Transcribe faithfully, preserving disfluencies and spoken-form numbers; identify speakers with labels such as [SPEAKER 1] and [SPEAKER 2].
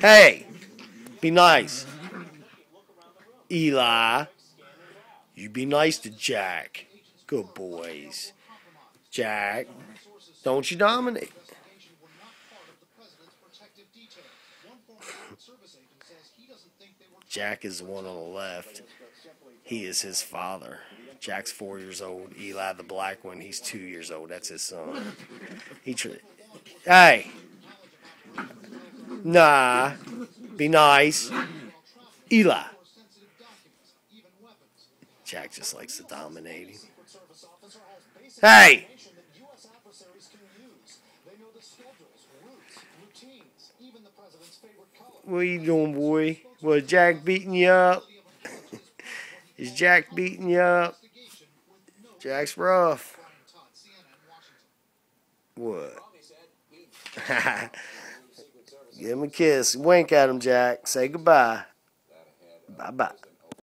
[SPEAKER 1] Hey, be nice. Eli, you be nice to Jack. Good boys. Jack, don't you dominate. Jack is the one on the left. He is his father. Jack's four years old. Eli, the black one, he's two years old. That's his son. He tra- Hey. Nah. Be nice. Eli. Jack just likes to dominate him. Hey. What are you doing, boy? Was Jack beating you up? Is Jack beating you up? Jack's rough. What? Give him a kiss. Wink at him, Jack. Say goodbye. Bye-bye.